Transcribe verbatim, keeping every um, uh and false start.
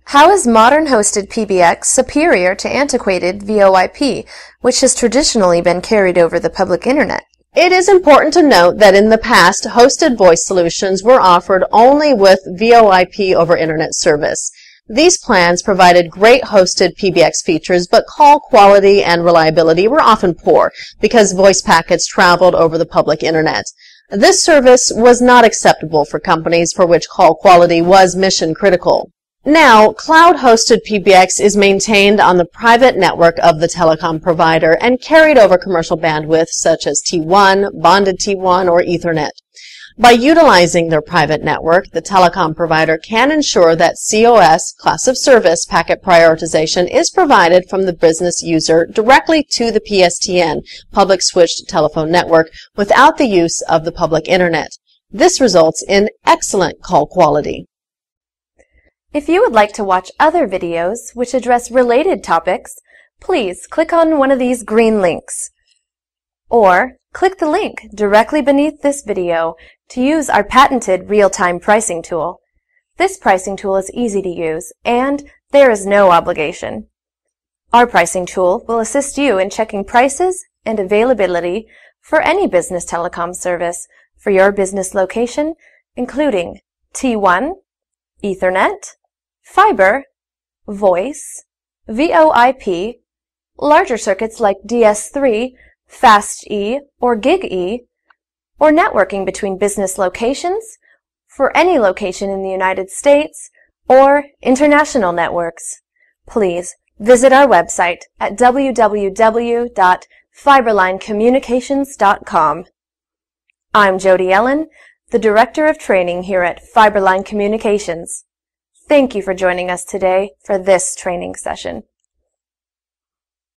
How is modern hosted P B X superior to antiquated VoIP, which has traditionally been carried over the public internet? It is important to note that in the past, hosted voice solutions were offered only with VoIP over internet service. These plans provided great hosted P B X features, but call quality and reliability were often poor because voice packets traveled over the public internet. This service was not acceptable for companies for which call quality was mission critical. Now, cloud-hosted P B X is maintained on the private network of the telecom provider and carried over commercial bandwidth such as T one, bonded T one, or Ethernet. By utilizing their private network, the telecom provider can ensure that C O S, class of service, packet prioritization is provided from the business user directly to the P S T N, public switched telephone network, without the use of the public internet. This results in excellent call quality. If you would like to watch other videos which address related topics, please click on one of these green links. Or click the link directly beneath this video to use our patented real-time pricing tool. This pricing tool is easy to use and there is no obligation. Our pricing tool will assist you in checking prices and availability for any business telecom service for your business location, including T one, Ethernet, fiber, voice, VoIP, larger circuits like D S three, Fast E, or Gig E, or networking between business locations for any location in the United States or international networks. Please visit our website at w w w dot fiberline communications dot com. I'm Jody Ellen, the Director of Training here at Fiberline Communications. Thank you for joining us today for this training session.